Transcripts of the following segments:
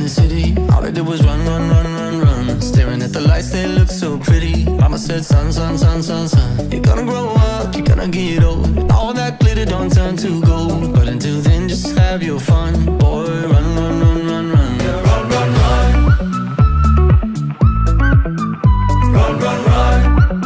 the city. All I did was run, run, run, run, run. Staring at the lights, they look so pretty. Mama said, son, son, son, son, son, you're gonna grow up, you're gonna get old. All that glitter don't turn to gold. But until then, just have your fun. Boy, run, run, run, run, run. Yeah, run, run, run. Run, run, run.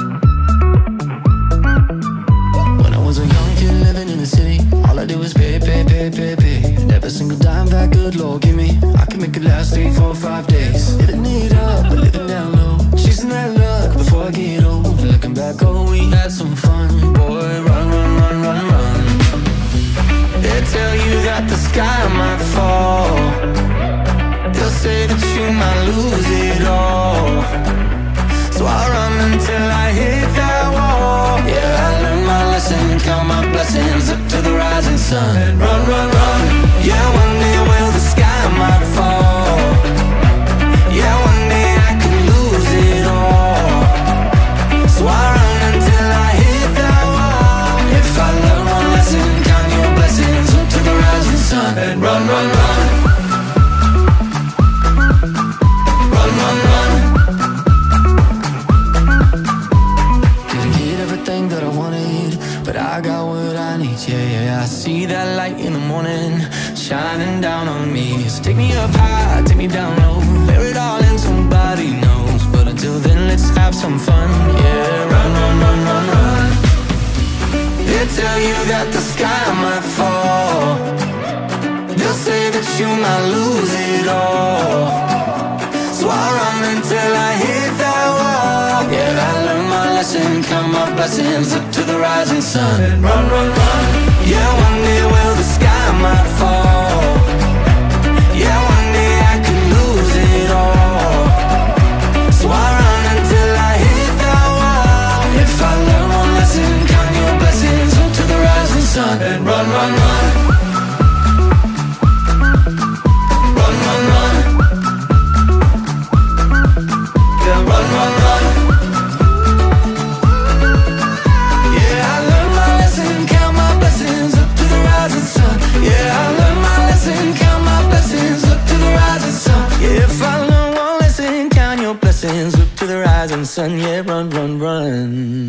When I was a young kid living in the city, all I did was pay, pay, pay, pay, pay. And every single dime that good Lord give me, I can make it last 3, 4, 5 days. Living it up, but living down low, chasing that luck before I get old. Looking back, oh, we had some fun. Boy, run, run, run, run, run. They tell you that the sky might fall. They'll say that you might lose it all. So I run until I hit that wall. Yeah, I learned my lesson, count my blessings up to the rising sun. And run, run, run. Yeah, one day, well, the sky might fall. Yeah, one day I could lose it all. So I run until I hit that wall. If I learn one lesson, count your blessings up to the rising sun. And run, run, run. Run, run, run. Didn't get everything that I wanted, but I got what I need. Yeah, yeah, I see that light in the morning shining down on me. So take me up high, take me down low, bear it all in, somebody knows. But until then, let's have some fun. Yeah, run, run, run, run, run. They tell you that the sky might fall. They'll say that you might lose it all. So I run until I hit that wall. Yeah, I learned my lesson, count my blessings up to the rising sun. And run, run, run. Yeah, one day, well, the sky might fall. Yeah, one day I could lose it all. So I run until I hit that wall. If I learn one lesson, count your blessings up to the rising sun. And run, run, run. Run, run, run. Yeah, run, run, run. Yeah, I learned my lesson, count my blessings up to the rising sun. Yeah, I learned my lesson, count my blessings up to the rising sun. Yeah, if I learn one lesson, count your blessings up to the rising sun. Yeah, run, run, run.